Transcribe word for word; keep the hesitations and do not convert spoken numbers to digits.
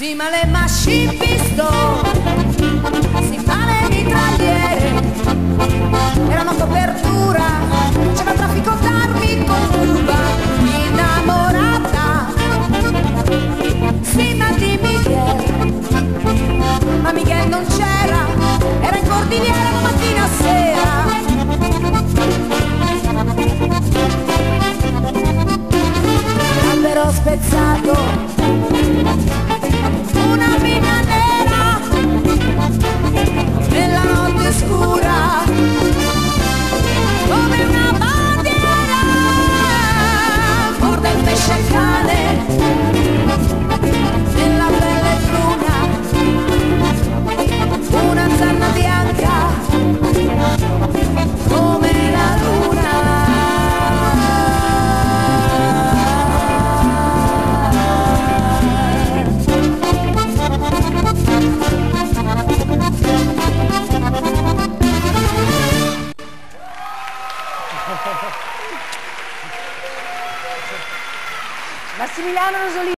Sì, ma le machine pistol, sì, ma le mitragliere erano copertura, c'era traffico d'armi con Cuba, innamorata, sì, ma di Miguel, ma Miguel non c'era, era in cordiniera la mattina a sera. L'albero spezzato, una mina nera nella notte scura, come una bandiera, morde il pesce e cane nella pelle bruna, una zanna bianca come la luna. Massimiliano Rosolini.